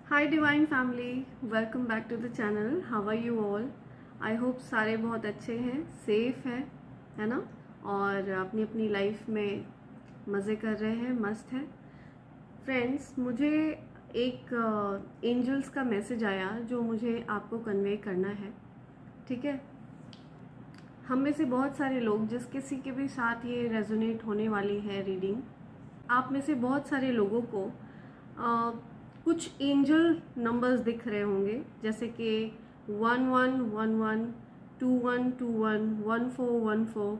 Hi divine family, welcome back to the channel. How are you all? I hope सारे बहुत अच्छे हैं, safe हैं, है ना, और अपनी अपनी लाइफ में मज़े कर रहे हैं, मस्त है। फ्रेंड्स, मुझे एक एंजल्स का मैसेज आया जो मुझे आपको कन्वे करना है। ठीक है, हम में से बहुत सारे लोग, जिस किसी के भी साथ ये रेजोनेट होने वाली है रीडिंग, आप में से बहुत सारे लोगों को कुछ एंजल नंबर्स दिख रहे होंगे, जैसे कि 1111, 2121, 1414,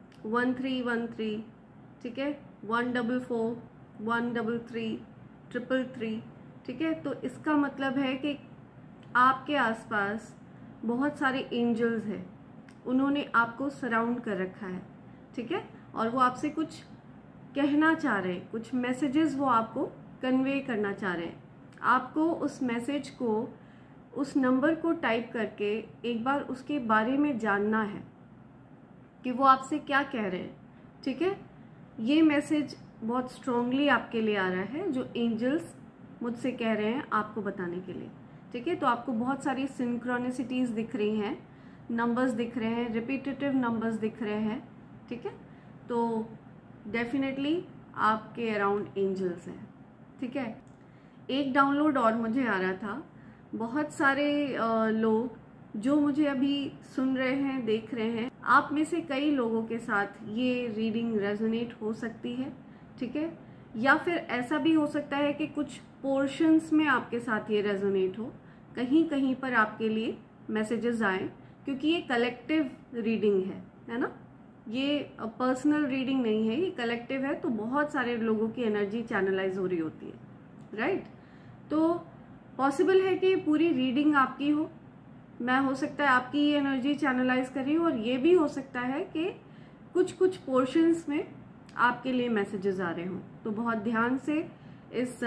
1313, ठीक है, 144, 133, 333। ठीक है, तो इसका मतलब है कि आपके आसपास बहुत सारे एंजल्स हैं, उन्होंने आपको सराउंड कर रखा है। ठीक है, और वो आपसे कुछ कहना चाह रहे हैं, कुछ मैसेजेस वो आपको कन्वे करना चाह रहे हैं। आपको उस मैसेज को, उस नंबर को टाइप करके एक बार उसके बारे में जानना है कि वो आपसे क्या कह रहे हैं। ठीक है, ये मैसेज बहुत स्ट्रांगली आपके लिए आ रहा है, जो एंजल्स मुझसे कह रहे हैं आपको बताने के लिए। ठीक है, तो आपको बहुत सारी सिंक्रोनिसिटीज दिख रही हैं, नंबर्स दिख रहे हैं, रिपीटेटिव नंबर्स दिख रहे हैं। ठीक है, तो डेफिनेटली आपके अराउंड एंजल्स हैं। ठीक है, एक डाउनलोड और मुझे आ रहा था। बहुत सारे लोग जो मुझे अभी सुन रहे हैं, देख रहे हैं, आप में से कई लोगों के साथ ये रीडिंग रेजोनेट हो सकती है। ठीक है, या फिर ऐसा भी हो सकता है कि कुछ पोर्शंस में आपके साथ ये रेजोनेट हो, कहीं कहीं पर आपके लिए मैसेजेस आए, क्योंकि ये कलेक्टिव रीडिंग है ना, ये पर्सनल रीडिंग नहीं है, ये कलेक्टिव है। तो बहुत सारे लोगों की एनर्जी चैनलाइज हो रही होती है, राइट? तो पॉसिबल है कि पूरी रीडिंग आपकी हो, मैं हो सकता है आपकी ये एनर्जी चैनलाइज कर रही हूँ, और ये भी हो सकता है कि कुछ कुछ पोर्शंस में आपके लिए मैसेजेस आ रहे हों। तो बहुत ध्यान से इस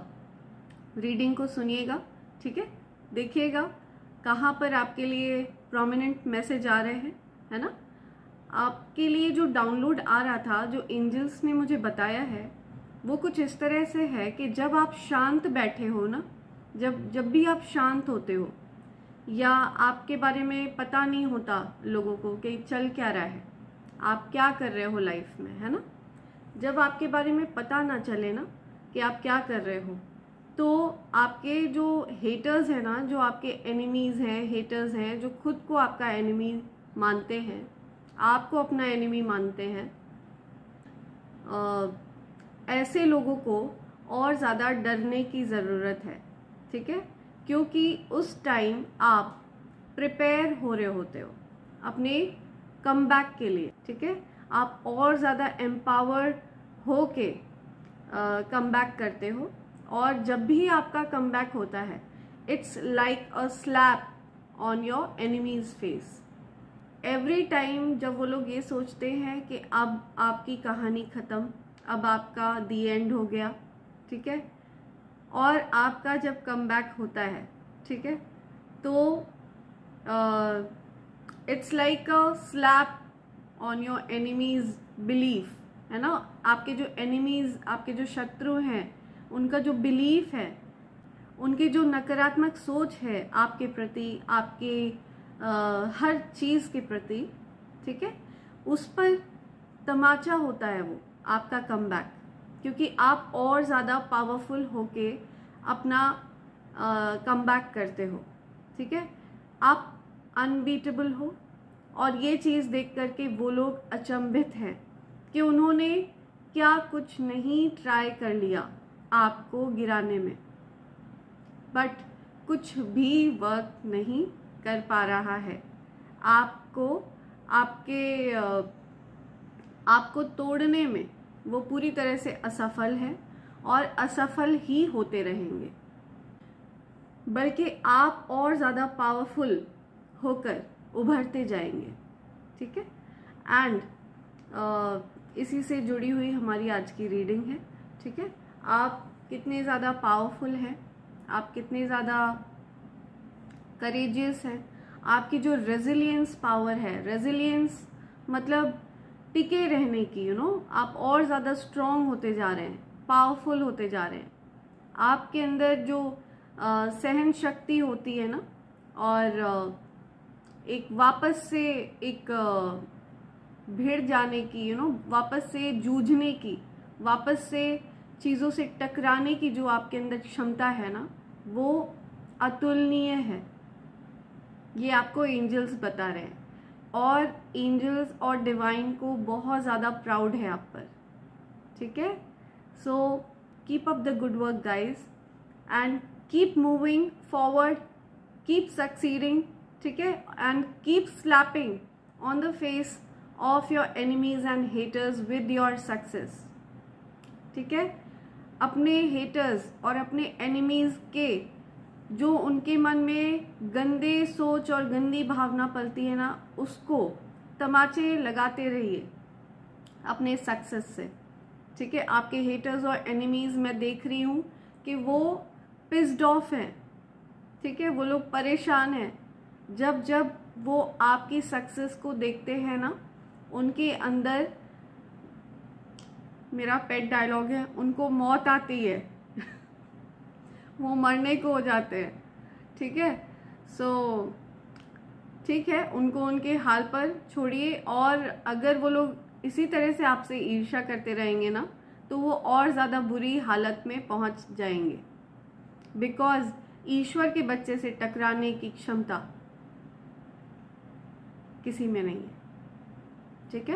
रीडिंग को सुनिएगा। ठीक है, देखिएगा कहाँ पर आपके लिए प्रोमिनेंट मैसेज आ रहे हैं, है ना। आपके लिए जो डाउनलोड आ रहा था, जो एंजल्स ने मुझे बताया है, वो कुछ इस तरह से है कि जब आप शांत बैठे हो ना, जब भी आप शांत होते हो, या आपके बारे में पता नहीं होता लोगों को कि चल क्या रहा है, आप क्या कर रहे हो लाइफ में, है ना, जब आपके बारे में पता ना चले ना कि आप क्या कर रहे हो, तो आपके जो हेटर्स हैं ना, जो आपके एनिमीज हैं, हेटर्स हैं, जो खुद को आपका एनिमी मानते हैं, आपको अपना एनिमी मानते हैं, ऐसे लोगों को और ज़्यादा डरने की ज़रूरत है। ठीक है, क्योंकि उस टाइम आप प्रिपेयर हो रहे होते हो अपने कमबैक के लिए। ठीक है, आप और ज़्यादा एम्पावर्ड हो के कमबैक करते हो, और जब भी आपका कमबैक होता है, it's like a slap on your enemies face. Every time जब वो लोग ये सोचते हैं कि अब आपकी कहानी ख़त्म, अब आपका दी एंड हो गया, ठीक है, और आपका जब कमबैक होता है, ठीक है, तो it's like a slap on your enemies belief, है ना। आपके जो एनिमीज, आपके जो शत्रु हैं, उनका जो बिलीफ है, उनकी जो नकारात्मक सोच है आपके प्रति, आपके हर चीज़ के प्रति, ठीक है, उस पर तमाचा होता है वो आपका कमबैक, क्योंकि आप और ज़्यादा पावरफुल होके अपना कमबैक करते हो। ठीक है, आप अनबीटेबल हो, और ये चीज़ देख करके वो लोग अचंभित हैं कि उन्होंने क्या कुछ नहीं ट्राई कर लिया आपको गिराने में, बट कुछ भी वर्क नहीं कर पा रहा है। आपको तोड़ने में वो पूरी तरह से असफल है, और असफल ही होते रहेंगे, बल्कि आप और ज़्यादा पावरफुल होकर उभरते जाएंगे। ठीक है, एंड इसी से जुड़ी हुई हमारी आज की रीडिंग है। ठीक है, आप कितने ज़्यादा पावरफुल हैं, आप कितने ज़्यादा करेजियस हैं, आपकी जो रेजिलियंस पावर है, रेजिलियंस मतलब टिके रहने की, आप और ज़्यादा स्ट्रॉन्ग होते जा रहे हैं, पावरफुल होते जा रहे हैं। आपके अंदर जो सहन शक्ति होती है ना, और एक वापस से एक भिड़ जाने की, वापस से जूझने की, वापस से चीज़ों से टकराने की जो आपके अंदर क्षमता है ना, वो अतुलनीय है। ये आपको एंजल्स बता रहे हैं, और एंजल्स और डिवाइन को बहुत ज़्यादा प्राउड है आप पर। ठीक है, so keep up the good work guys, and keep moving forward, keep succeeding. ठीक है, and keep slapping on the face of your enemies and haters with your success. ठीक है, अपने हेटर्स और अपने एनिमीज के जो उनके मन में गंदे सोच और गंदी भावना पलती है ना, उसको तमाचे लगाते रहिए अपने सक्सेस से। ठीक है, आपके हेटर्स और एनिमीज मैं देख रही हूँ कि वो पिस्ड ऑफ हैं। ठीक है, वो लोग परेशान हैं। जब जब वो आपकी सक्सेस को देखते हैं ना, उनके अंदर, मेरा पेट डायलॉग है, उनको मौत आती है वो मरने को हो जाते हैं। ठीक है, सो ठीक है, उनको उनके हाल पर छोड़िए, और अगर वो लोग इसी तरह से आपसे ईर्ष्या करते रहेंगे ना, तो वो और ज़्यादा बुरी हालत में पहुंच जाएंगे, बिकॉज ईश्वर के बच्चे से टकराने की क्षमता किसी में नहीं है। ठीक है,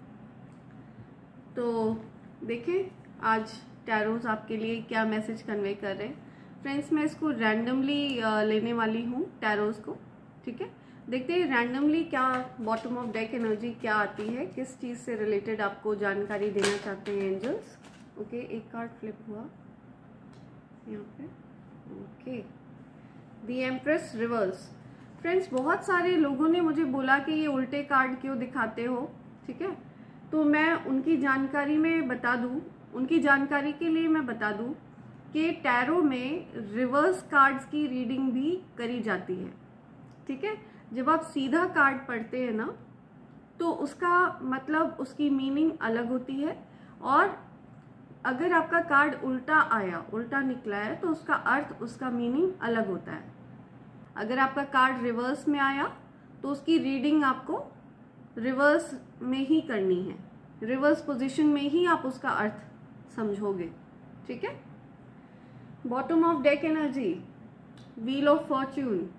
तो देखें आज टैरोस आपके लिए क्या मैसेज कन्वे कर रहे हैं। फ्रेंड्स, मैं इसको रैंडमली लेने वाली हूँ टैरोस को। ठीक है, देखते हैं रैंडमली क्या बॉटम ऑफ डेक एनर्जी क्या आती है, किस चीज़ से रिलेटेड आपको जानकारी देना चाहते हैं एंजल्स। ओके, एक कार्ड फ्लिप हुआ यहाँ पे। Okay, the empress reverse. Friends, बहुत सारे लोगों ने मुझे बोला कि ये उल्टे कार्ड क्यों दिखाते हो। ठीक है, तो मैं उनकी जानकारी में बता दूं, उनकी जानकारी के लिए मैं बता दूं कि टैरो में रिवर्स कार्ड्स की रीडिंग भी करी जाती है। ठीक है, जब आप सीधा कार्ड पढ़ते हैं ना, तो उसका मतलब, उसकी मीनिंग अलग होती है, और अगर आपका कार्ड उल्टा आया, उल्टा निकला है, तो उसका अर्थ, उसका मीनिंग अलग होता है। अगर आपका कार्ड रिवर्स में आया, तो उसकी रीडिंग आपको रिवर्स में ही करनी है, रिवर्स पोजीशन में ही आप उसका अर्थ समझोगे। ठीक है, bottom of deck energy, wheel of fortune.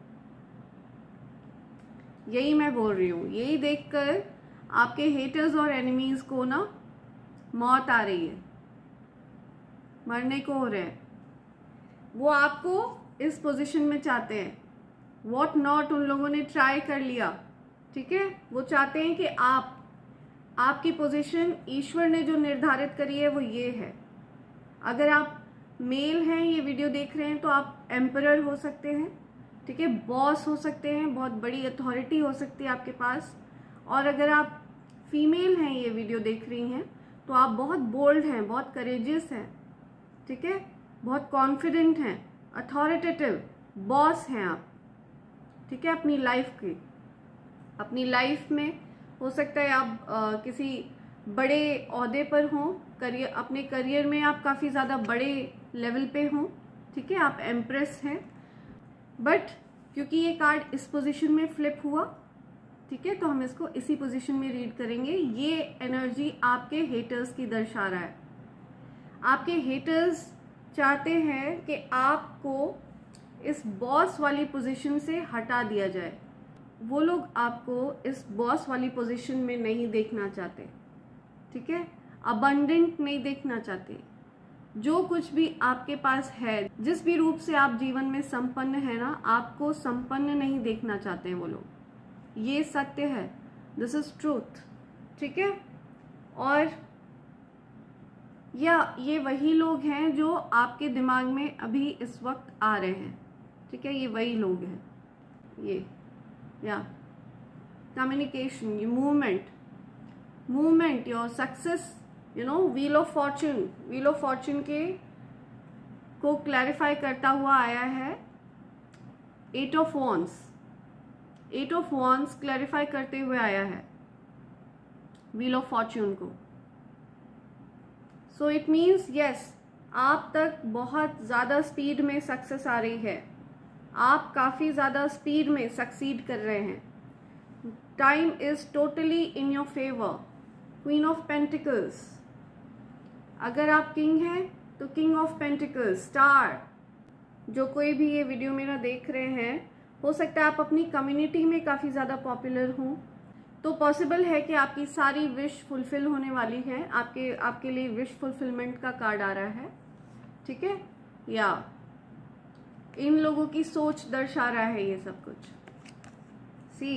यही मैं बोल रही हूँ, यही देखकर आपके हेटर्स और एनिमीज को ना मौत आ रही है, मरने को हो रहे हैं। वो आपको इस पोजीशन में चाहते हैं, व्हाट नॉट उन लोगों ने ट्राई कर लिया। ठीक है, वो चाहते हैं कि आपकी पोजीशन ईश्वर ने जो निर्धारित करी है वो ये है। अगर आप मेल हैं, ये वीडियो देख रहे हैं, तो आप एम्परर हो सकते हैं। ठीक है, बॉस हो सकते हैं, बहुत बड़ी अथॉरिटी हो सकती है आपके पास। और अगर आप फीमेल हैं, ये वीडियो देख रही हैं, तो आप बहुत बोल्ड हैं, बहुत करेजियस हैं। ठीक है, बहुत कॉन्फिडेंट हैं, अथॉरिटेटिव बॉस हैं आप। ठीक है, अपनी लाइफ की, अपनी लाइफ में हो सकता है आप किसी बड़े ओहदे पर हों, करियर, अपने करियर में आप काफ़ी ज़्यादा बड़े लेवल पे हों। ठीक है, आप एम्प्रेस हैं, बट क्योंकि ये कार्ड इस पोजीशन में फ्लिप हुआ, ठीक है, तो हम इसको इसी पोजीशन में रीड करेंगे। ये एनर्जी आपके हेटर्स की दर्शा रहा है। आपके हेटर्स चाहते हैं कि आपको इस बॉस वाली पोजीशन से हटा दिया जाए। वो लोग आपको इस बॉस वाली पोजीशन में नहीं देखना चाहते। ठीक है, अबंडेंट नहीं देखना चाहते। जो कुछ भी आपके पास है, जिस भी रूप से आप जीवन में संपन्न है ना, आपको संपन्न नहीं देखना चाहते हैं वो लोग। ये सत्य है, दिस इज ट्रूथ। ठीक है, और या ये वही लोग हैं जो आपके दिमाग में अभी इस वक्त आ रहे हैं। ठीक है, ये वही लोग हैं। ये या कम्युनिकेशन, ये movement, your success, wheel of fortune के को क्लैरिफाई करता हुआ आया है 8 ऑफ वॉन्ड्स क्लैरिफाई करते हुए आया है व्हील ऑफ फॉर्च्यून को। सो इट मीन्स यस, आप तक बहुत ज़्यादा स्पीड में सक्सेस आ रही है, आप काफ़ी ज़्यादा स्पीड में सक्सीड कर रहे हैं। Time is totally in your favour. Queen of pentacles, अगर आप किंग हैं तो किंग ऑफ पेंटिकल्स, स्टार। जो कोई भी ये वीडियो मेरा देख रहे हैं, हो सकता है आप अपनी कम्युनिटी में काफ़ी ज़्यादा पॉपुलर हों, तो पॉसिबल है कि आपकी सारी विश फुलफिल होने वाली है। आपके लिए विश फुलफिलमेंट का कार्ड आ रहा है, ठीक है। या इन लोगों की सोच दर्शा रहा है ये सब कुछ। सी,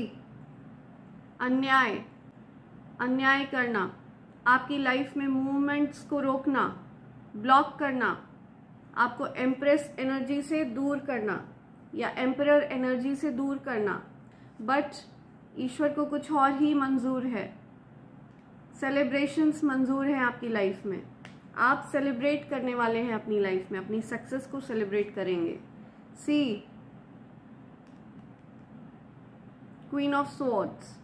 अन्याय करना, आपकी लाइफ में मूवमेंट्स को रोकना, ब्लॉक करना, आपको एम्प्रेस एनर्जी से दूर करना या एम्परर एनर्जी से दूर करना। बट ईश्वर को कुछ और ही मंजूर है। सेलिब्रेशंस मंजूर हैं आपकी लाइफ में। आप सेलिब्रेट करने वाले हैं अपनी लाइफ में, अपनी सक्सेस को सेलिब्रेट करेंगे। सी, क्वीन ऑफ स्वॉर्ड्स,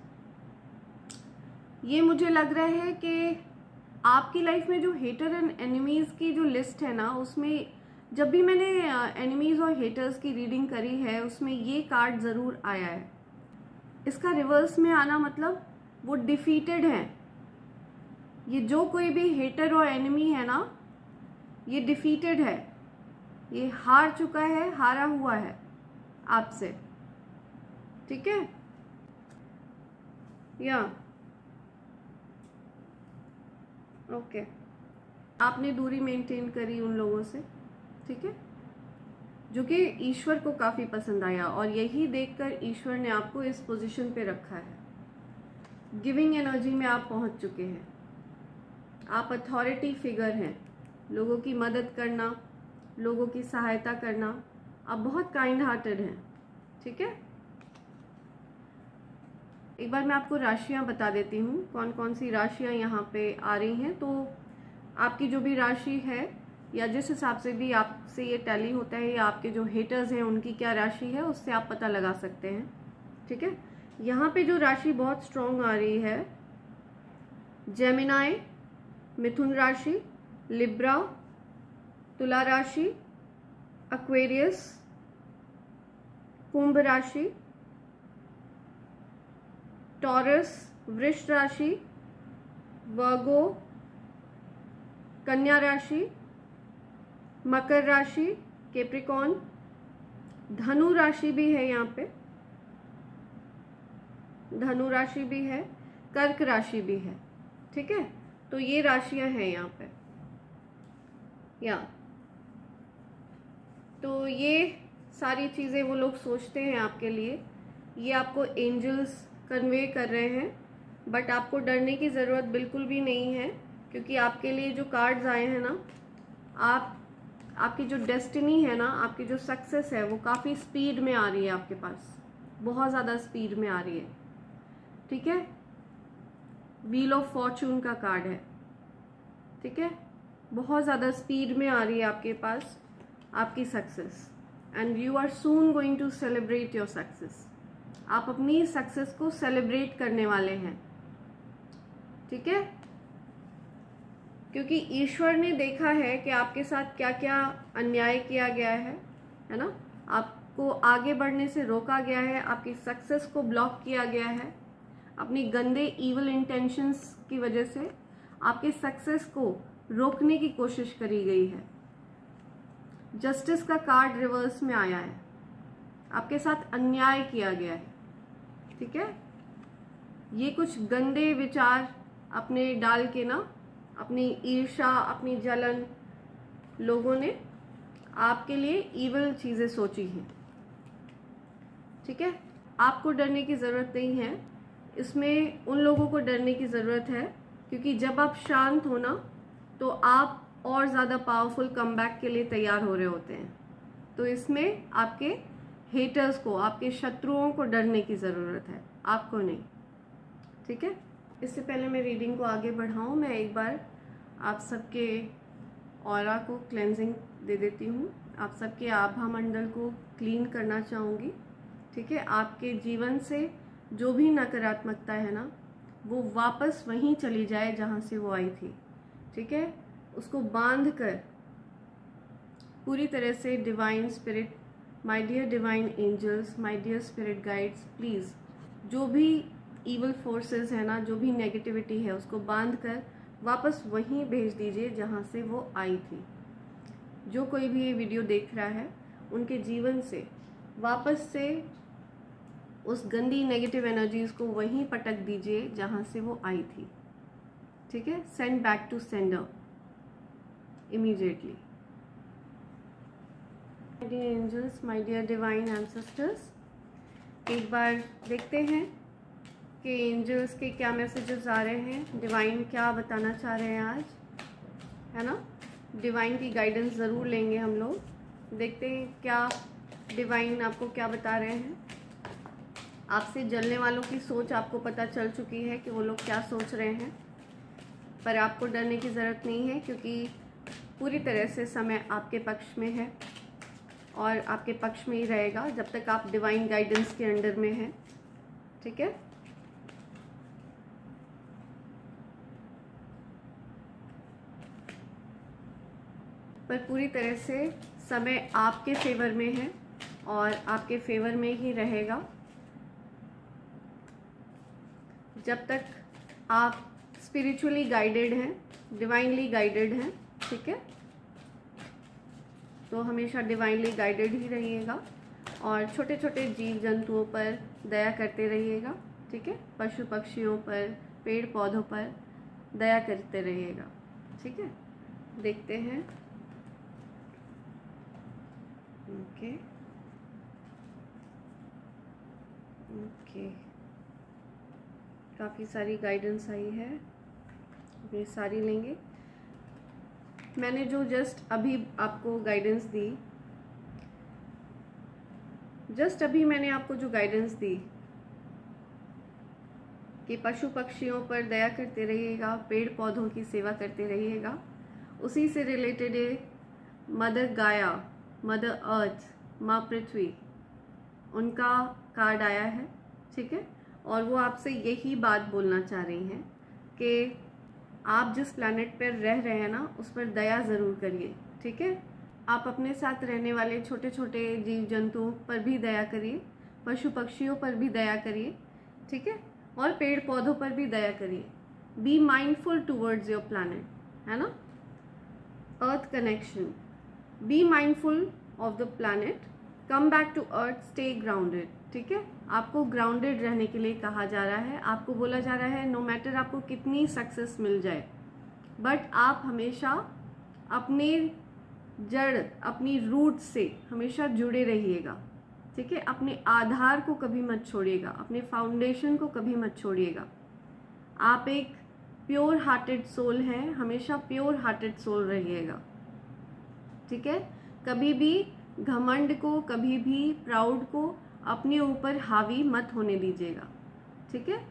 ये मुझे लग रहा है कि आपकी लाइफ में जो हेटर एंड एनिमीज की जो लिस्ट है ना, उसमें जब भी मैंने एनिमीज और हेटर्स की रीडिंग करी है, उसमें ये कार्ड ज़रूर आया है। इसका रिवर्स में आना मतलब वो डिफीटेड हैं। ये जो कोई भी हेटर और एनिमी है ना, ये डिफीटेड है, ये हार चुका है, हारा हुआ है आपसे, ठीक है। या ओके, आपने दूरी मेंटेन करी उन लोगों से, ठीक है, जो कि ईश्वर को काफ़ी पसंद आया, और यही देखकर ईश्वर ने आपको इस पोजीशन पे रखा है। गिविंग एनर्जी में आप पहुंच चुके हैं। आप अथॉरिटी फिगर हैं। लोगों की मदद करना, लोगों की सहायता करना, आप बहुत काइंड हार्टेड हैं, ठीक है। एक बार मैं आपको राशियां बता देती हूँ, कौन कौन सी राशियां यहाँ पे आ रही हैं। तो आपकी जो भी राशि है, या जिस हिसाब से भी आपसे ये टैली होता है, या आपके जो हेटर्स हैं उनकी क्या राशि है, उससे आप पता लगा सकते हैं, ठीक है। यहाँ पे जो राशि बहुत स्ट्रॉन्ग आ रही है, जेमिनाई, मिथुन राशि, लिब्रा, तुला राशि, एक्वेरियस, कुंभ राशि, टॉरस, वृष राशि, वर्गो, कन्या राशि, मकर राशि, कैप्रिकॉर्न, धनु राशि भी है यहाँ पे, धनु राशि भी है, कर्क राशि भी है, ठीक है। तो ये राशियां हैं यहाँ पे। या तो ये सारी चीज़ें वो लोग सोचते हैं आपके लिए, ये आपको एंजल्स कन्वे कर रहे हैं। बट आपको डरने की ज़रूरत बिल्कुल भी नहीं है, क्योंकि आपके लिए जो कार्ड्स आए हैं ना, आपकी जो डेस्टिनी है ना, आपकी जो सक्सेस है, वो काफ़ी स्पीड में आ रही है आपके पास, बहुत ज़्यादा स्पीड में आ रही है, ठीक है। व्हील ऑफ फॉर्चून का कार्ड है, ठीक है। बहुत ज़्यादा स्पीड में आ रही है आपके पास आपकी success, and you are soon going to celebrate your success. आप अपनी सक्सेस को सेलिब्रेट करने वाले हैं, ठीक है, क्योंकि ईश्वर ने देखा है कि आपके साथ क्या क्या अन्याय किया गया है ना। आपको आगे बढ़ने से रोका गया है, आपकी सक्सेस को ब्लॉक किया गया है, अपनी गंदे ईवल इंटेंशंस की वजह से आपके सक्सेस को रोकने की कोशिश करी गई है। जस्टिस का कार्ड रिवर्स में आया है, आपके साथ अन्याय किया गया है, ठीक है। ये कुछ गंदे विचार अपने डाल के ना, अपनी ईर्ष्या, अपनी जलन, लोगों ने आपके लिए ईवल चीज़ें सोची हैं, ठीक है। आपको डरने की ज़रूरत नहीं है, इसमें उन लोगों को डरने की ज़रूरत है, क्योंकि जब आप शांत हो ना, तो आप और ज़्यादा पावरफुल कमबैक के लिए तैयार हो रहे होते हैं। तो इसमें आपके हेटर्स को, आपके शत्रुओं को डरने की ज़रूरत है, आपको नहीं, ठीक है। इससे पहले मैं रीडिंग को आगे बढ़ाऊँ, मैं एक बार आप सबके ऑरा को क्लेंजिंग दे देती हूँ। आप सबके आभा मंडल को क्लीन करना चाहूँगी, ठीक है। आपके जीवन से जो भी नकारात्मकता है ना, वो वापस वहीं चली जाए जहाँ से वो आई थी, ठीक है। उसको बांध कर पूरी तरह से divine spirit, my dear divine angels, my dear spirit guides, please जो भी ईवल फोर्सेस है ना, जो भी नेगेटिविटी है, उसको बांध कर वापस वहीं भेज दीजिए जहाँ से वो आई थी। जो कोई भी ये वीडियो देख रहा है, उनके जीवन से वापस से उस गंदी नेगेटिव एनर्जीज को वहीं पटक दीजिए जहाँ से वो आई थी। ठीक है, send back to sender immediately. My dear angels, my dear divine ancestors, एक बार देखते हैं कि एंजल्स के क्या मैसेजेस आ रहे हैं, डिवाइन क्या बताना चाह रहे हैं आज, है ना। डिवाइन की गाइडेंस ज़रूर लेंगे हम लोग। देखते हैं क्या डिवाइन आपको क्या बता रहे हैं। आपसे जलने वालों की सोच आपको पता चल चुकी है कि वो लोग क्या सोच रहे हैं, पर आपको डरने की ज़रूरत नहीं है, क्योंकि पूरी तरह से समय आपके पक्ष में है और आपके पक्ष में ही रहेगा जब तक आप डिवाइन गाइडेंस के अंडर में हैं। ठीक है, पर पूरी तरह से समय आपके फेवर में है और आपके फेवर में ही रहेगा जब तक आप स्पिरिचुअली गाइडेड हैं, डिवाइनली गाइडेड हैं। ठीक है, तो हमेशा डिवाइनली गाइडेड ही रहिएगा और छोटे छोटे जीव जंतुओं पर दया करते रहिएगा। ठीक है, पशु पक्षियों पर, पेड़ पौधों पर दया करते रहिएगा। ठीक है, देखते हैं। ओके ओके, काफ़ी सारी गाइडेंस आई है, ये सारी लेंगे। मैंने जो जस्ट अभी आपको गाइडेंस दी, जस्ट अभी मैंने आपको जो गाइडेंस दी कि पशु पक्षियों पर दया करते रहिएगा, पेड़ पौधों की सेवा करते रहिएगा, उसी से रिलेटेड है मदर गाया, मदर अर्थ, माँ पृथ्वी, उनका कार्ड आया है। ठीक है, और वो आपसे यही बात बोलना चाह रही हैं कि आप जिस प्लैनेट पर रह रहे हैं ना, उस पर दया ज़रूर करिए। ठीक है, आप अपने साथ रहने वाले छोटे छोटे जीव जंतुओं पर भी दया करिए, पशु पक्षियों पर भी दया करिए। ठीक है, और पेड़ पौधों पर भी दया करिए। Be mindful towards your planet, है ना। Earth connection, be mindful of the planet, come back to earth, stay grounded. ठीक है, आपको ग्राउंडेड रहने के लिए कहा जा रहा है। आपको बोला जा रहा है नो मैटर आपको कितनी सक्सेस मिल जाए, बट आप हमेशा अपने जड़, अपनी रूट से हमेशा जुड़े रहिएगा। ठीक है, अपने आधार को कभी मत छोड़िएगा, अपने फाउंडेशन को कभी मत छोड़िएगा। आप एक प्योर हार्टेड सोल हैं, हमेशा प्योर हार्टेड सोल रहिएगा। ठीक है, कभी भी घमंड को, कभी भी प्राउड को अपने ऊपर हावी मत होने दीजिएगा। ठीक है,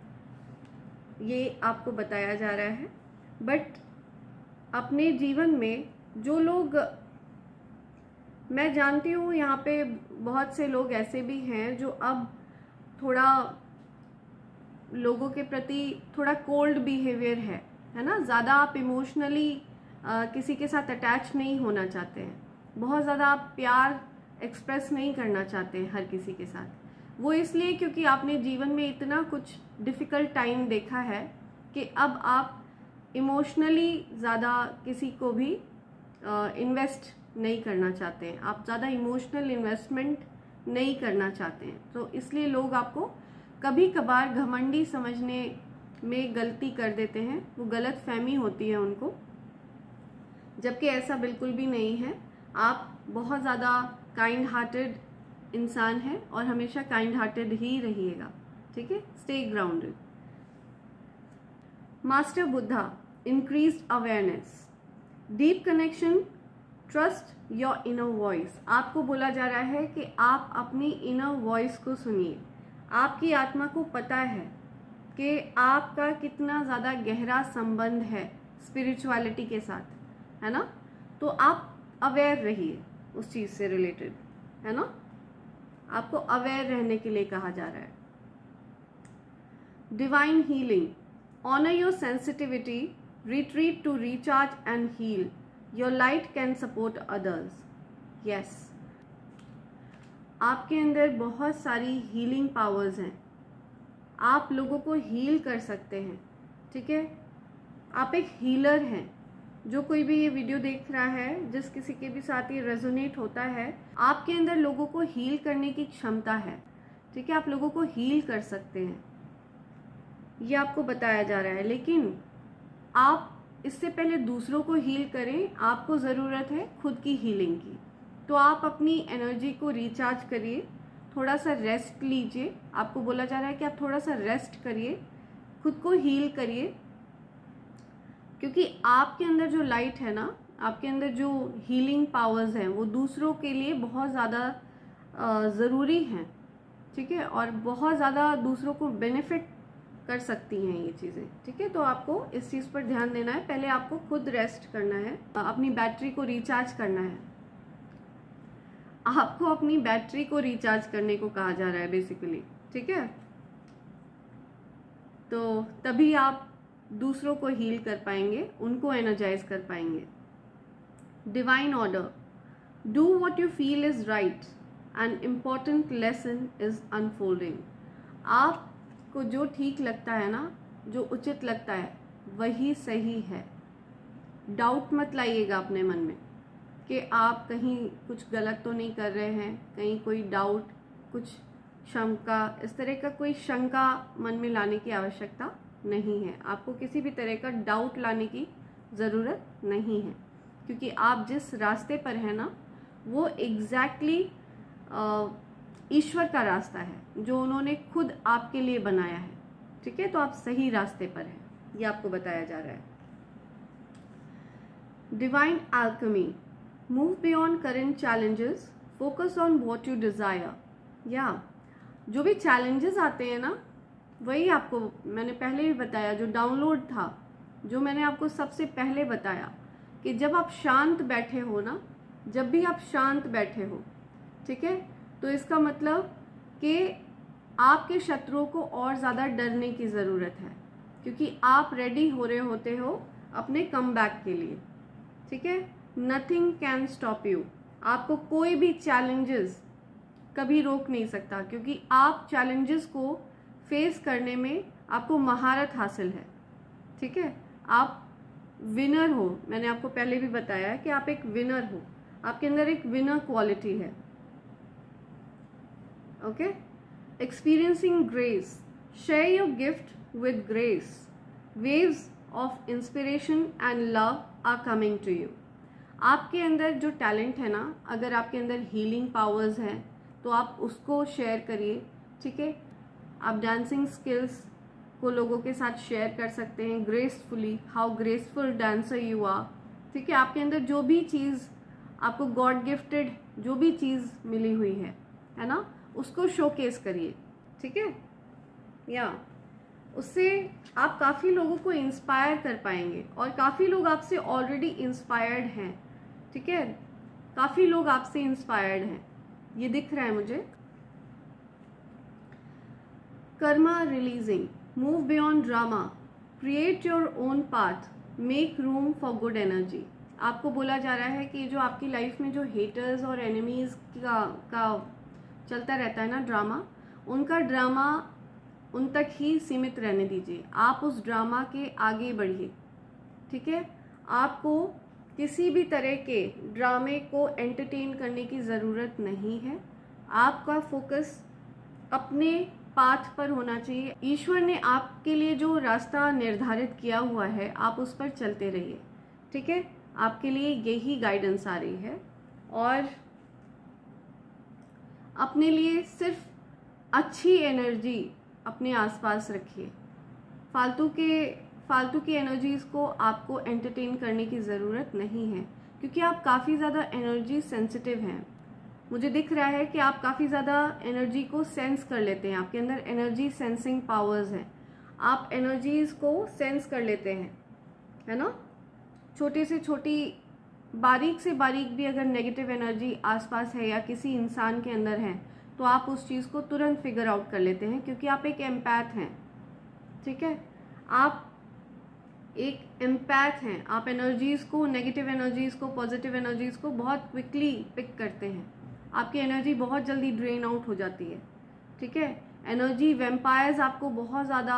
ये आपको बताया जा रहा है। बट अपने जीवन में जो लोग, मैं जानती हूँ यहाँ पे बहुत से लोग ऐसे भी हैं जो अब थोड़ा लोगों के प्रति थोड़ा कोल्ड बिहेवियर है ना। ज़्यादा आप इमोशनली किसी के साथ अटैच नहीं होना चाहते हैं, बहुत ज़्यादा आप प्यार एक्सप्रेस नहीं करना चाहते हैं हर किसी के साथ। वो इसलिए क्योंकि आपने जीवन में इतना कुछ डिफ़िकल्ट टाइम देखा है कि अब आप इमोशनली ज़्यादा किसी को भी इन्वेस्ट नहीं करना चाहते हैं, आप ज़्यादा इमोशनल इन्वेस्टमेंट नहीं करना चाहते हैं। तो इसलिए लोग आपको कभी कभार घमंडी समझने में गलती कर देते हैं, वो गलत फहमी होती है उनको, जबकि ऐसा बिल्कुल भी नहीं है। आप बहुत ज़्यादा काइंड हार्टेड इंसान हैं और हमेशा काइंड हार्टेड ही रहिएगा। ठीक है, stay grounded. Master Buddha, increased awareness, deep connection, trust your inner voice. आपको बोला जा रहा है कि आप अपनी इनर वॉइस को सुनिए। आपकी आत्मा को पता है कि आपका कितना ज़्यादा गहरा संबंध है स्पिरिचुअलिटी के साथ, है ना। तो आप अवेयर रहिए उस चीज़ से रिलेटेड, है ना। आपको अवेयर रहने के लिए कहा जा रहा है। Divine healing, honour your sensitivity, retreat to recharge and heal, your light can support others. Yes, आपके अंदर बहुत सारी हीलिंग पावर्स हैं, आप लोगों को हील कर सकते हैं, ठीक है। आप एक हीलर हैं। जो कोई भी ये वीडियो देख रहा है, जिस किसी के भी साथ ये रेजोनेट होता है, आपके अंदर लोगों को हील करने की क्षमता है, ठीक है। आप लोगों को हील कर सकते हैं, ये आपको बताया जा रहा है। लेकिन आप इससे पहले दूसरों को हील करें, आपको ज़रूरत है खुद की हीलिंग की। तो आप अपनी एनर्जी को रिचार्ज करिए, थोड़ा सा रेस्ट लीजिए। आपको बोला जा रहा है कि आप थोड़ा सा रेस्ट करिए, खुद को हील करिए, क्योंकि आपके अंदर जो लाइट है ना, आपके अंदर जो हीलिंग पावर्स हैं, वो दूसरों के लिए बहुत ज़्यादा ज़रूरी हैं, ठीक है, और बहुत ज़्यादा दूसरों को बेनिफिट कर सकती हैं ये चीज़ें, ठीक है। तो आपको इस चीज़ पर ध्यान देना है। पहले आपको खुद रेस्ट करना है, अपनी बैटरी को रिचार्ज करना है। आपको अपनी बैटरी को रिचार्ज करने को कहा जा रहा है बेसिकली, ठीक है। तो तभी आप दूसरों को हील कर पाएंगे, उनको एनर्जाइज कर पाएंगे। Divine order, do what you feel is right, an important lesson is unfolding. आपको जो ठीक लगता है ना, जो उचित लगता है, वही सही है। डाउट मत लाइएगा अपने मन में कि आप कहीं कुछ गलत तो नहीं कर रहे हैं, कहीं कोई डाउट, कुछ शंका, इस तरह का कोई शंका मन में लाने की आवश्यकता नहीं है। आपको किसी भी तरह का डाउट लाने की ज़रूरत नहीं है, क्योंकि आप जिस रास्ते पर हैं ना, वो एग्जैक्टली ईश्वर का रास्ता है, जो उन्होंने खुद आपके लिए बनाया है, ठीक है। तो आप सही रास्ते पर हैं, ये आपको बताया जा रहा है। Divine alchemy, move beyond current challenges, focus on what you desire. या जो भी चैलेंजेस आते हैं ना, वही आपको मैंने पहले भी बताया, जो डाउनलोड था, जो मैंने आपको सबसे पहले बताया कि जब आप शांत बैठे हो ना, जब भी आप शांत बैठे हो, ठीक है, तो इसका मतलब कि आपके शत्रुओं को और ज़्यादा डरने की ज़रूरत है, क्योंकि आप रेडी हो रहे होते हो अपने कमबैक के लिए, ठीक है। Nothing can stop you. आपको कोई भी चैलेंजेस कभी रोक नहीं सकता, क्योंकि आप चैलेंजेस को फेस करने में आपको महारत हासिल है, ठीक है। आप विनर हो, मैंने आपको पहले भी बताया है कि आप एक विनर हो, आपके अंदर एक विनर क्वालिटी है, okay. Experiencing grace, share your gift with grace, waves of inspiration and love are coming to you. आपके अंदर जो टैलेंट है ना, अगर आपके अंदर हीलिंग पावर्स हैं, तो आप उसको शेयर करिए, ठीक है। आप डांसिंग स्किल्स को लोगों के साथ शेयर कर सकते हैं gracefully, how graceful dancer you are, ठीक है। आपके अंदर जो भी चीज़ आपको गॉड गिफ्टेड जो भी चीज़ मिली हुई है ना, उसको शोकेस करिए, ठीक है। या उससे आप काफ़ी लोगों को इंस्पायर कर पाएंगे, और काफ़ी लोग आपसे ऑलरेडी इंस्पायर्ड हैं, ठीक है। काफ़ी लोग आपसे इंस्पायर्ड हैं, ये दिख रहा है मुझे। Karma releasing, move beyond drama, create your own path, make room for good energy. आपको बोला जा रहा है कि जो आपकी लाइफ में जो हेटर्स और एनिमीज का चलता रहता है ना ड्रामा, उनका ड्रामा उन तक ही सीमित रहने दीजिए। आप उस ड्रामा के आगे बढ़िए, ठीक है। आपको किसी भी तरह के ड्रामे को एंटरटेन करने की ज़रूरत नहीं है। आपका फोकस अपने पाथ पर होना चाहिए। ईश्वर ने आपके लिए जो रास्ता निर्धारित किया हुआ है, आप उस पर चलते रहिए, ठीक है। आपके लिए यही गाइडेंस आ रही है, और अपने लिए सिर्फ अच्छी एनर्जी अपने आसपास रखिए। फालतू की एनर्जीज़ को आपको एंटरटेन करने की ज़रूरत नहीं है, क्योंकि आप काफ़ी ज़्यादा एनर्जी सेंसिटिव हैं। मुझे दिख रहा है कि आप काफ़ी ज़्यादा एनर्जी को सेंस कर लेते हैं, आपके अंदर एनर्जी सेंसिंग पावर्स हैं, आप एनर्जीज़ को सेंस कर लेते हैं, है ना। छोटे से छोटी, बारीक से बारीक भी अगर नेगेटिव एनर्जी आसपास है या किसी इंसान के अंदर है, तो आप उस चीज़ को तुरंत फिगर आउट कर लेते हैं, क्योंकि आप एक एम्पैथ हैं, ठीक है। आप एक एम्पैथ हैं, आप एनर्जीज़ को, नेगेटिव एनर्जीज़ को, पॉजिटिव एनर्जीज़ को बहुत क्विकली पिक करते हैं। आपकी एनर्जी बहुत जल्दी ड्रेन आउट हो जाती है, ठीक है। एनर्जी वैम्पायर्स आपको बहुत ज़्यादा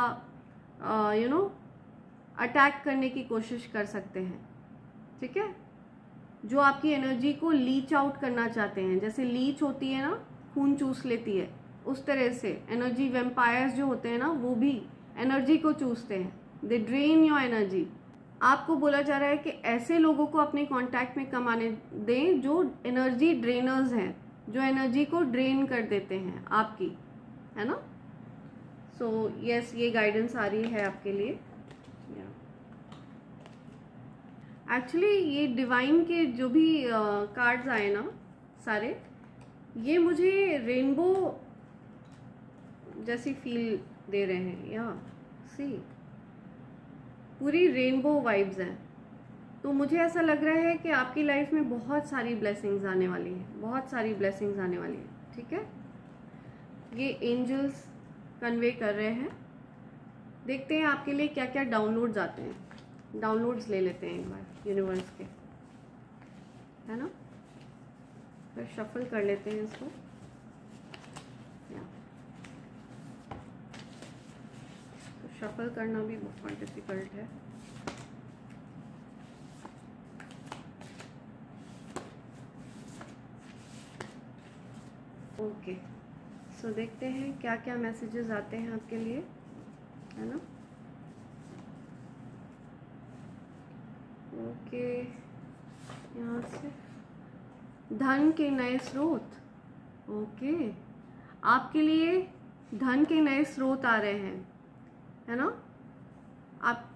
अटैक करने की कोशिश कर सकते हैं, ठीक है। जो आपकी एनर्जी को लीच आउट करना चाहते हैं, जैसे लीच होती है ना, खून चूस लेती है, उस तरह से एनर्जी वैम्पायर्स जो होते हैं ना, वो भी एनर्जी को चूसते हैं। They drain your energy. आपको बोला जा रहा है कि ऐसे लोगों को अपने कांटेक्ट में कम आने दें जो एनर्जी ड्रेनर्स हैं, जो एनर्जी को ड्रेन कर देते हैं आपकी, है ना। सो यस, ये गाइडेंस आ रही है आपके लिए। एक्चुअली ये डिवाइन के जो भी कार्ड्स आए ना सारे, ये मुझे रेनबो जैसी फील दे रहे हैं। या सी पूरी रेनबो वाइब्स हैं। तो मुझे ऐसा लग रहा है कि आपकी लाइफ में बहुत सारी ब्लेसिंग्स आने वाली हैं, बहुत सारी ब्लेसिंग्स आने वाली हैं, ठीक है। ये एंजल्स कन्वे कर रहे हैं। देखते हैं आपके लिए क्या क्या डाउनलोड्स आते हैं। डाउनलोड्स ले लेते हैं एक बार यूनिवर्स के, है ना। फिर शफल कर लेते हैं इसको। तो शफल करना भी बहुत डिफिकल्ट है। ओके, सो देखते हैं क्या क्या मैसेजेस आते हैं आपके लिए, है ना। ओके, यहाँ से धन के नए स्रोत। ओके, आपके लिए धन के नए स्रोत आ रहे हैं, है ना। आप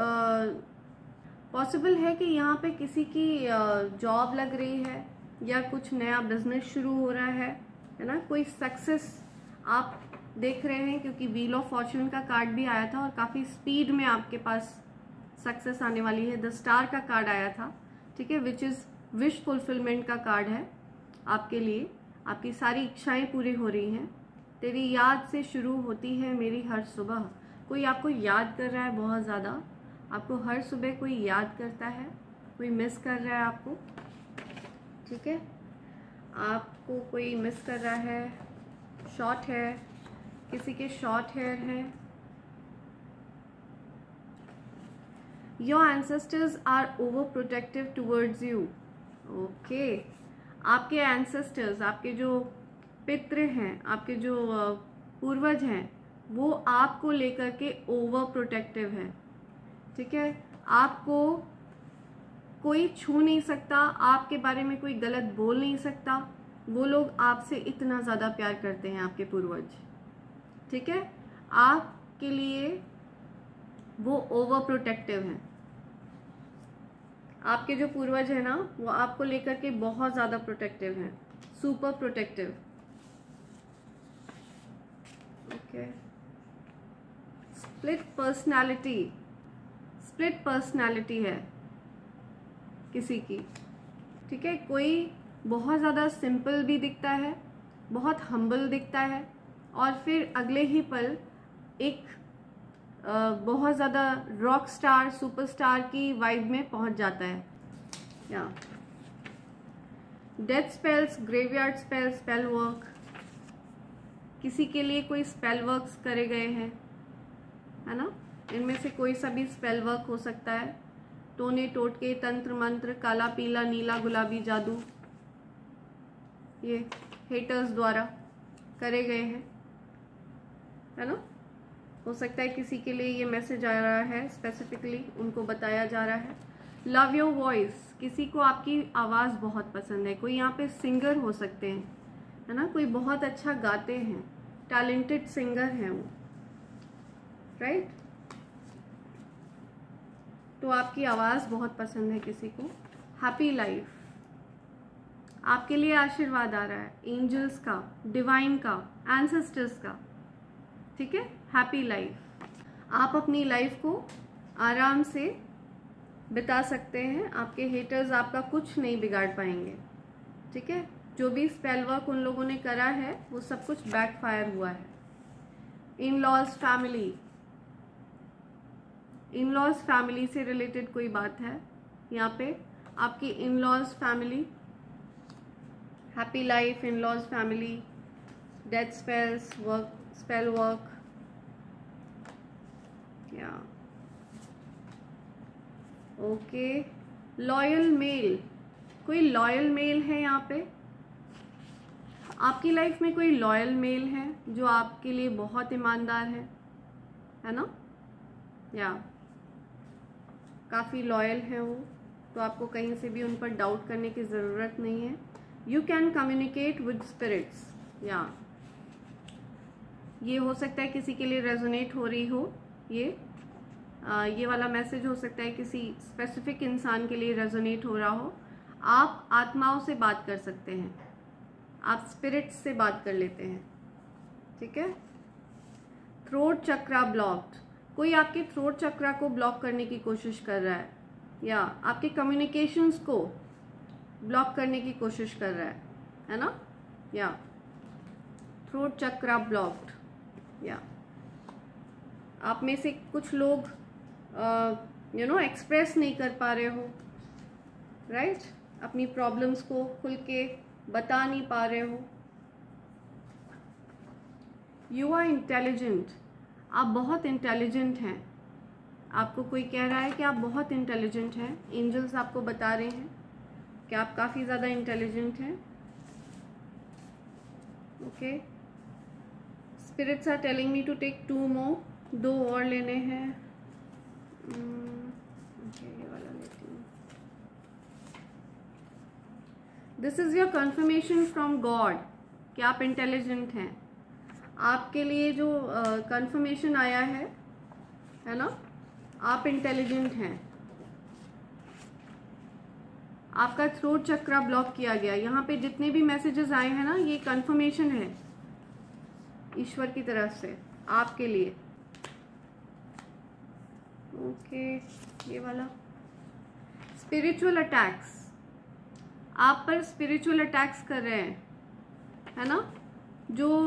पॉसिबल है कि यहाँ पे किसी की जॉब लग रही है या कुछ नया बिजनेस शुरू हो रहा है ना। कोई सक्सेस आप देख रहे हैं, क्योंकि व्हील ऑफ फॉर्च्यून का कार्ड भी आया था और काफ़ी स्पीड में आपके पास सक्सेस आने वाली है। द स्टार का कार्ड आया था, ठीक है, विच इज़ विश फुलफिलमेंट का कार्ड है आपके लिए। आपकी सारी इच्छाएं पूरी हो रही हैं। तेरी याद से शुरू होती है मेरी हर सुबह। कोई आपको याद कर रहा है बहुत ज़्यादा, आपको हर सुबह कोई याद करता है, कोई मिस कर रहा है आपको, ठीक है। आपको कोई मिस कर रहा है। शॉर्ट हेयर, किसी के शॉर्ट हेयर है। Your ancestors are over protective towards you. Okay, आपके एंसेस्टर्स, आपके जो पितृ हैं, आपके जो पूर्वज हैं, वो आपको लेकर के ओवर प्रोटेक्टिव है, ठीक है। आपको कोई छू नहीं सकता, आपके बारे में कोई गलत बोल नहीं सकता। वो लोग आपसे इतना ज़्यादा प्यार करते हैं, आपके पूर्वज, ठीक है। आपके लिए वो ओवर प्रोटेक्टिव हैं। आपके जो पूर्वज हैं ना, वो आपको लेकर के बहुत ज़्यादा प्रोटेक्टिव हैं, super protective. Okay, split personality, split personality है किसी की, ठीक है। कोई बहुत ज़्यादा सिंपल भी दिखता है, बहुत हम्बल दिखता है, और फिर अगले ही पल एक बहुत ज़्यादा रॉक स्टार, सुपरस्टार की वाइब में पहुंच जाता है। या death spells, graveyard spell, spell work, किसी के लिए कोई स्पेल वर्क्स करे गए हैं, है ना। इनमें से कोई सा भी स्पेल वर्क हो सकता है। टोने टोटके, तंत्र मंत्र, काला पीला नीला गुलाबी जादू, ये हेटर्स द्वारा करे गए हैं, है ना। हो सकता है किसी के लिए ये मैसेज आ रहा है, स्पेसिफिकली उनको बताया जा रहा है। लव योर वॉइस, किसी को आपकी आवाज़ बहुत पसंद है। कोई यहाँ पे सिंगर हो सकते हैं, है ना। कोई बहुत अच्छा गाते हैं, टैलेंटेड सिंगर हैं वो, राइट। तो आपकी आवाज़ बहुत पसंद है किसी को। हैप्पी लाइफ, आपके लिए आशीर्वाद आ रहा है एंजल्स का, डिवाइन का, एंसेस्टर्स का, ठीक है। हैप्पी लाइफ, आप अपनी लाइफ को आराम से बिता सकते हैं। आपके हेटर्स आपका कुछ नहीं बिगाड़ पाएंगे, ठीक है। जो भी स्पेल वर्क उन लोगों ने करा है वो सब कुछ बैकफायर हुआ है। In laws, family, in laws family से रिलेटेड कोई बात है यहाँ पे, आपकी in laws family, happy life, in laws family, death spells, work spell work, या ओके। लॉयल मेल, कोई लॉयल मेल है यहाँ पे, आपकी लाइफ में कोई लॉयल मेल है जो आपके लिए बहुत ईमानदार है ना, या काफ़ी लॉयल है वो, तो आपको कहीं से भी उन पर डाउट करने की ज़रूरत नहीं है। You can communicate with spirits, या ये हो सकता है किसी के लिए रेजोनेट हो रही हो, ये वाला मैसेज हो सकता है किसी स्पेसिफिक इंसान के लिए रेजोनेट हो रहा हो। आप आत्माओं से बात कर सकते हैं, आप स्पिरिट्स से बात कर लेते हैं, ठीक है। थ्रोट चक्रा ब्लॉक्ड, कोई आपके थ्रोट चक्रा को ब्लॉक करने की कोशिश कर रहा है, या आपके कम्युनिकेशंस को ब्लॉक करने की कोशिश कर रहा है ना, या थ्रोट चक्रा ब्लॉक्ड, या आप में से कुछ लोग एक्सप्रेस नहीं कर पा रहे हो, राइट, अपनी प्रॉब्लम्स को खुल के बता नहीं पा रहे हो। यू आर इंटेलिजेंट, आप बहुत इंटेलिजेंट हैं, आपको कोई कह रहा है कि आप बहुत इंटेलिजेंट हैं, एंजल्स आपको बता रहे हैं कि आप काफ़ी ज़्यादा इंटेलिजेंट हैं, okay. Spirits are telling me to take 2 more, 2 और लेने हैं, ये वाला लेती हूँ। This is your confirmation from God कि आप इंटेलिजेंट हैं। आपके लिए जो कन्फर्मेशन आया है ना, आप इंटेलिजेंट हैं। आपका थ्रोट चक्रा ब्लॉक किया गया, यहाँ पे जितने भी मैसेजेस आए हैं ना, ये कन्फर्मेशन है ईश्वर की तरफ से आपके लिए, ओके। ये वाला स्पिरिचुअल अटैक्स, आप पर स्पिरिचुअल अटैक्स कर रहे हैं, है ना, जो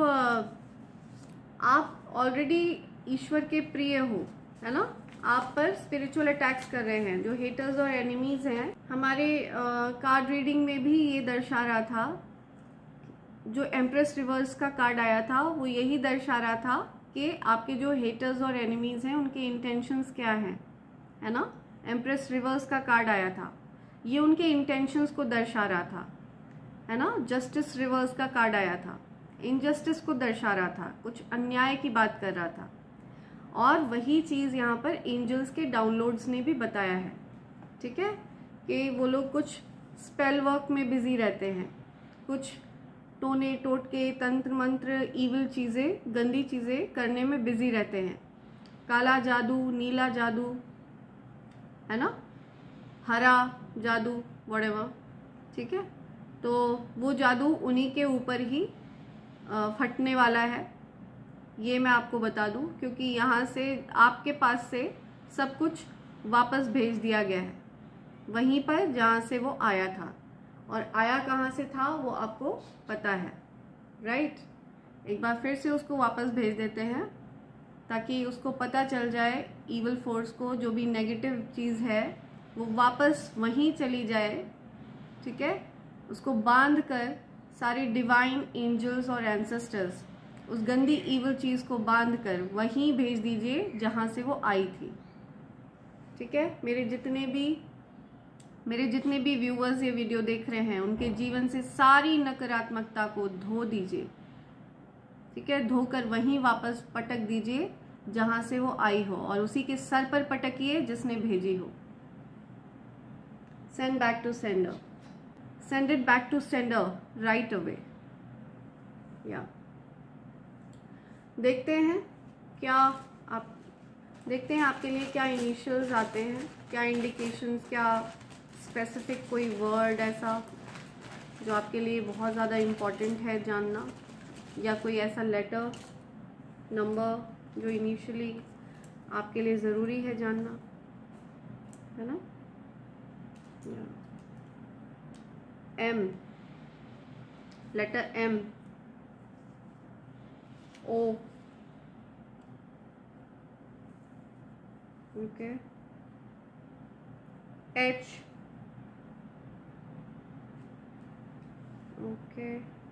आप ऑलरेडी ईश्वर के प्रिय हो, है ना, आप पर स्पिरिचुअल अटैक्स कर रहे हैं, जो हेटर्स और एनिमीज हैं। हमारे कार्ड रीडिंग में भी ये दर्शा रहा था, जो एम्प्रेस रिवर्स का कार्ड आया था वो यही दर्शा रहा था कि आपके जो हेटर्स और एनिमीज हैं उनके इंटेंशंस क्या हैं, है ना। एम्प्रेस रिवर्स का कार्ड आया था, ये उनके इंटेंशंस को दर्शा रहा था, है ना। जस्टिस रिवर्स का कार्ड आया था, इनजस्टिस को दर्शा रहा था, कुछ अन्याय की बात कर रहा था। और वही चीज़ यहाँ पर एंजल्स के डाउनलोड्स ने भी बताया है, ठीक है, कि वो लोग कुछ स्पेल वर्क में बिजी रहते हैं, कुछ टोने टोटके तंत्र मंत्र ईविल चीज़ें, गंदी चीज़ें करने में बिजी रहते हैं। काला जादू, नीला जादू, है ना, हरा जादू, व्हाटएवर, ठीक है। तो वो जादू उन्हीं के ऊपर ही फटने वाला है, ये मैं आपको बता दूं, क्योंकि यहाँ से आपके पास से सब कुछ वापस भेज दिया गया है वहीं पर जहाँ से वो आया था, और आया कहाँ से था वो आपको पता है, राइट। एक बार फिर से उसको वापस भेज देते हैं ताकि उसको पता चल जाए, ईवल फोर्स को, जो भी नेगेटिव चीज़ है वो वापस वहीं चली जाए, ठीक है। उसको बांध कर सारे डिवाइन एंजल्स और एंसेस्टर्स उस गंदी ईवल चीज़ को बांध कर वहीं भेज दीजिए जहाँ से वो आई थी, ठीक है। मेरे जितने भी व्यूअर्स ये वीडियो देख रहे हैं उनके जीवन से सारी नकारात्मकता को धो दीजिए, ठीक है। धोकर वहीं वापस पटक दीजिए जहां से वो आई हो, और उसी के सर पर पटकिए जिसने भेजी हो। Send back to sender, send it back to sender right away. या देखते हैं आपके लिए क्या इनिशियल्स आते हैं, क्या इंडिकेशंस, क्या स्पेसिफिक कोई वर्ड ऐसा जो आपके लिए बहुत ज़्यादा इम्पोर्टेंट है जानना, या कोई ऐसा लेटर नंबर जो इनिशियली आपके लिए ज़रूरी है जानना, है ना। M, letter M, O, okay, H, okay,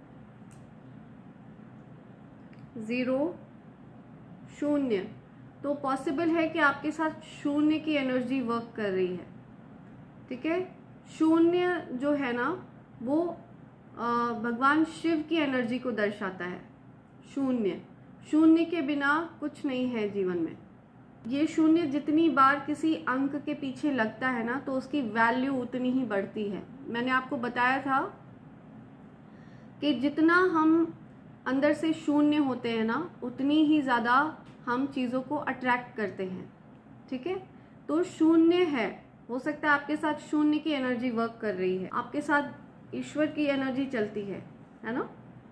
0, शून्य। तो पॉसिबल है कि आपके साथ शून्य की एनर्जी वर्क कर रही है, ठीक है। शून्य जो है ना वो भगवान शिव की एनर्जी को दर्शाता है। शून्य, शून्य के बिना कुछ नहीं है जीवन में। ये शून्य जितनी बार किसी अंक के पीछे लगता है ना तो उसकी वैल्यू उतनी ही बढ़ती है। मैंने आपको बताया था कि जितना हम अंदर से शून्य होते हैं ना उतनी ही ज़्यादा हम चीज़ों को अट्रैक्ट करते हैं, ठीक है। तो शून्य है, हो सकता है आपके साथ शून्य की एनर्जी वर्क कर रही है, आपके साथ ईश्वर की एनर्जी चलती है ना।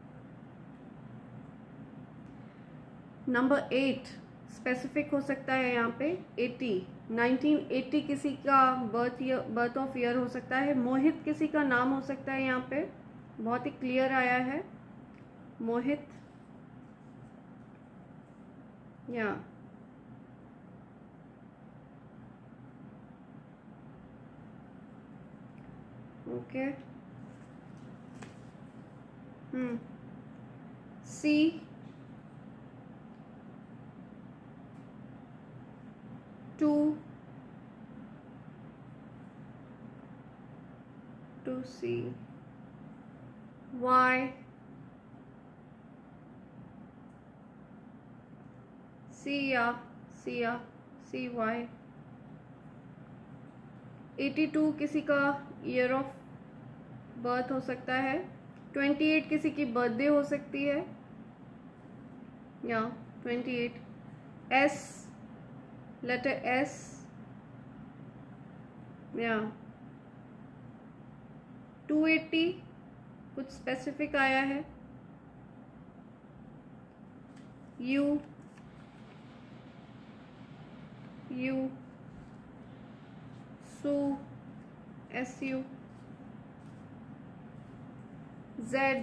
नंबर 8 स्पेसिफिक हो सकता है यहाँ पे 80, 1980 किसी का बर्थ ऑफ ईयर हो सकता है। मोहित किसी का नाम हो सकता है, यहाँ पे बहुत ही क्लियर आया है मोहित, या okay, C, two C, Y, C Y. 82 किसी का ईयर ऑफ बर्थ हो सकता है। 28 किसी की बर्थडे हो सकती है, या 28। एस, लेटर एस, या 280 कुछ स्पेसिफिक आया है। यू, सू, SU, जेड,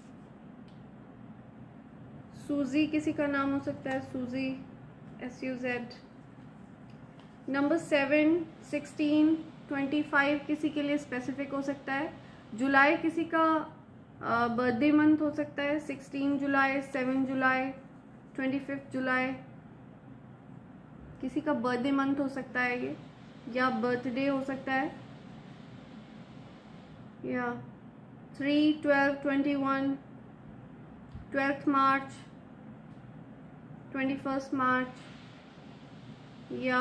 सूजी किसी का नाम हो सकता है, सूजी, SUZ। नंबर 7, 16, 25 किसी के लिए स्पेसिफिक हो सकता है। जुलाई किसी का बर्थडे मंथ हो सकता है, 16 जुलाई, 7 जुलाई, 25 जुलाई किसी का बर्थडे मंथ हो सकता है ये, या बर्थडे हो सकता है, या 3, 12, 21, 12th मार्च, 21st मार्च, या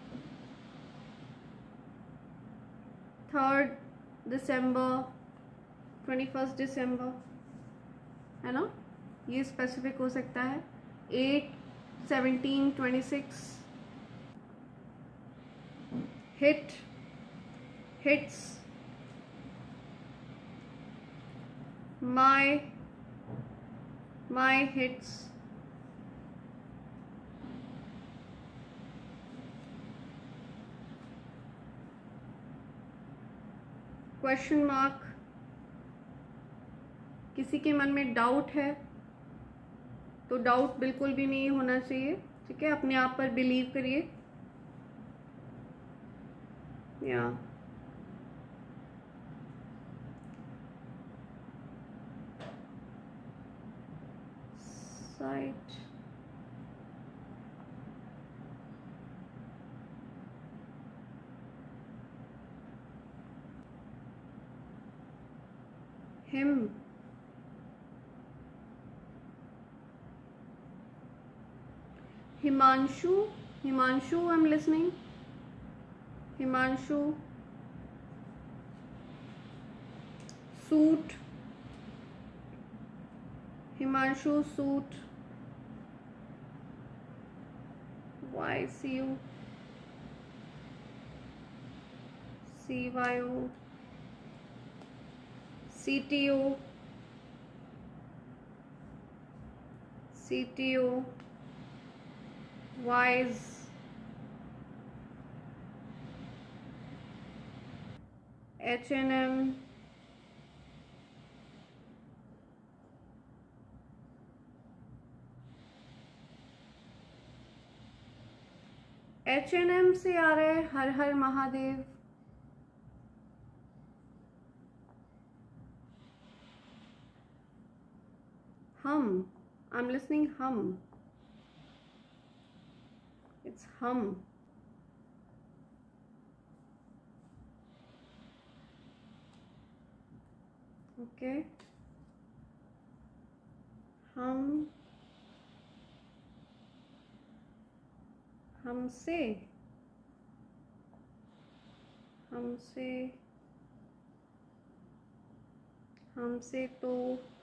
3rd दिसंबर, 21st दिसंबर, है ना, ये स्पेसिफिक हो सकता है। 8, 17, 26, hits, my hits, question mark, किसी के मन में डाउट है तो डाउट बिल्कुल भी नहीं होना चाहिए, ठीक है। अपने आप पर बिलीव करिए, या sight, him, Himanshu, I am listening, Himanshu, suit, Himanshu suit, YCU, CYO, CTO, WISE, H&M, H&M से आ रहा है हर हर महादेव। हम, I'm listening hum. It's hum. Okay. हम, हमसे, हमसे, हमसे तो,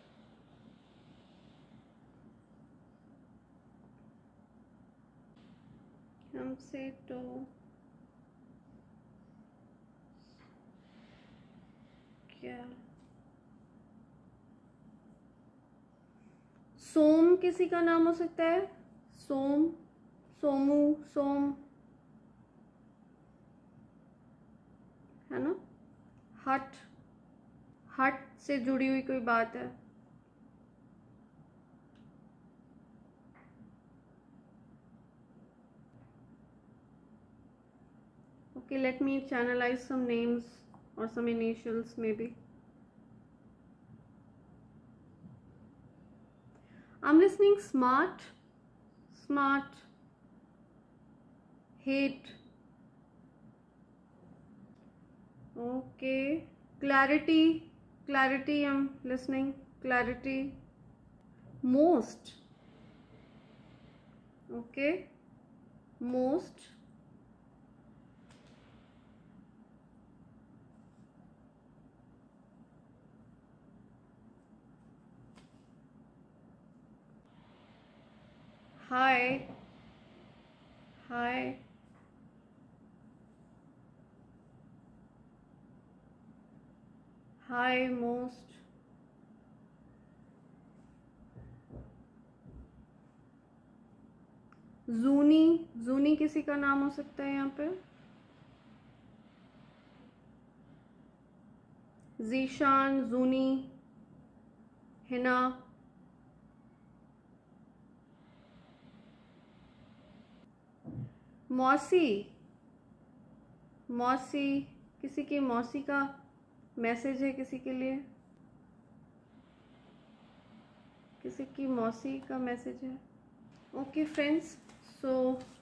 हमसे तो क्या, सोम किसी का नाम हो सकता है। सोम, सोमू, सोम, है ना। हट, हट से जुड़ी हुई कोई बात है। Okay, let me channelize some names or some initials maybe. I'm listening smart, smart, hate. Okay, clarity, clarity, I'm listening, clarity. Most. Okay, most. Hi, hi, hi, most. जूनी, जूनी किसी का नाम हो सकता है यहाँ पे। जीशान, जूनी, हिना, मौसी, मौसी किसी की मौसी का मैसेज है किसी के लिए, किसी की मौसी का मैसेज है। Okay friends, so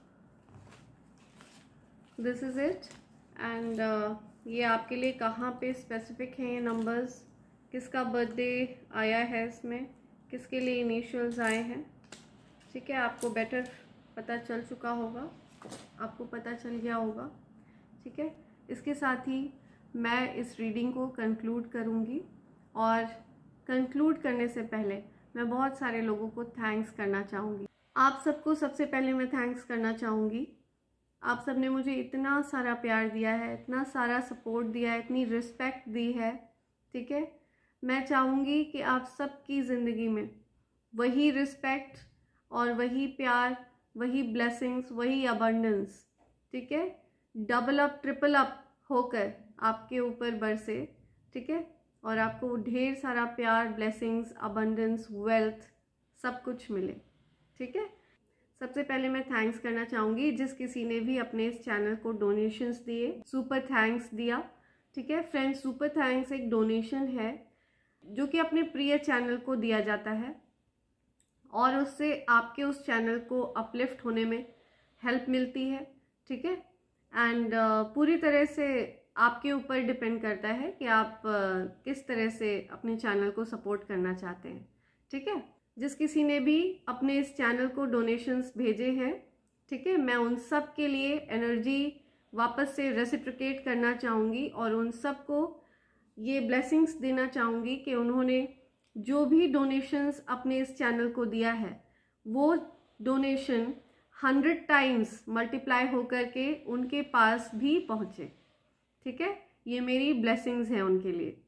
this is it and ये आपके लिए कहाँ पे स्पेसिफिक हैं ये नंबर्स, किसका बर्थडे आया है इसमें, किसके लिए इनिशियल्स आए हैं। ठीक है, आपको बेटर पता चल चुका होगा, आपको पता चल गया होगा। ठीक है, इसके साथ ही मैं इस रीडिंग को कंक्लूड करूँगी और कंक्लूड करने से पहले मैं बहुत सारे लोगों को थैंक्स करना चाहूँगी। आप सबको सबसे पहले मैं थैंक्स करना चाहूँगी। आप सब ने मुझे इतना सारा प्यार दिया है, इतना सारा सपोर्ट दिया है, इतनी रिस्पेक्ट दी है। ठीक है, मैं चाहूँगी कि आप सबकी ज़िंदगी में वही रिस्पेक्ट और वही प्यार, वही ब्लेसिंग्स, वही अबंडेंस, ठीक है, डबल अप ट्रिपल अप होकर आपके ऊपर बरसे। ठीक है, और आपको ढेर सारा प्यार, ब्लेसिंग्स, अबंडेंस, वेल्थ सब कुछ मिले। ठीक है, सबसे पहले मैं थैंक्स करना चाहूँगी जिस किसी ने भी अपने इस चैनल को डोनेशंस दिए, सुपर थैंक्स दिया। ठीक है फ्रेंड्स, सुपर थैंक्स एक डोनेशन है जो कि अपने प्रिय चैनल को दिया जाता है और उससे आपके उस चैनल को अपलिफ्ट होने में हेल्प मिलती है। ठीक है, एंड पूरी तरह से आपके ऊपर डिपेंड करता है कि आप किस तरह से अपने चैनल को सपोर्ट करना चाहते हैं। ठीक है, जिस किसी ने भी अपने इस चैनल को डोनेशंस भेजे हैं, ठीक है, मैं उन सब के लिए एनर्जी वापस से रेसिप्रोकेट करना चाहूँगी और उन सब को ये ब्लेसिंग्स देना चाहूँगी कि उन्होंने जो भी डोनेशंस अपने इस चैनल को दिया है वो डोनेशन 100 टाइम्स मल्टीप्लाई होकर के उनके पास भी पहुँचे। ठीक है, ये मेरी ब्लेसिंग्स हैं उनके लिए।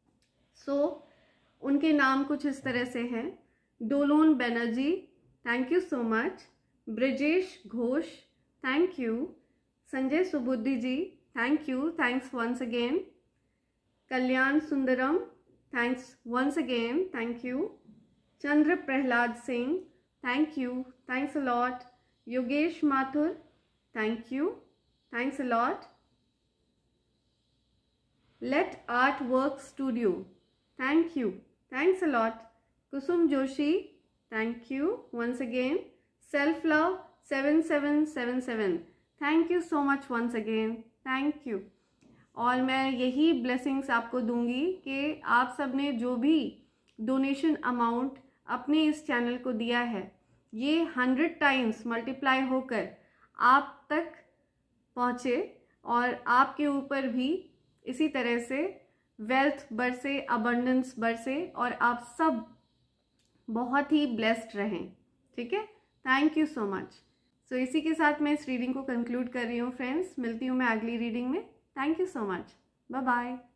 उनके नाम कुछ इस तरह से हैं: Dolon Banerjee, thank you so much. Brijesh Ghosh, thank you. Sanjay Subuddhi ji, thank you, thanks once again. Kalyan Sundaram, thanks once again, thank you. Chandra Prahlad Singh, thank you, thanks a lot. Yogesh Mathur, thank you, thanks a lot. Let art work studio, thank you, thanks a lot. Kusum Joshi, thank you once again. Self love 7777, thank you so much once again, thank you. और मैं यही blessings आपको दूंगी कि आप सब ने जो भी डोनेशन अमाउंट अपने इस चैनल को दिया है, ये 100 टाइम्स मल्टीप्लाई होकर आप तक पहुँचे और आपके ऊपर भी इसी तरह से वेल्थ बरसे, अबंडेंस बरसे और आप सब बहुत ही ब्लेस्ड रहें। ठीक है, thank you so much. So इसी के साथ मैं इस रीडिंग को कंक्लूड कर रही हूँ फ्रेंड्स। मिलती हूँ मैं अगली रीडिंग में। Thank you so much, bye bye.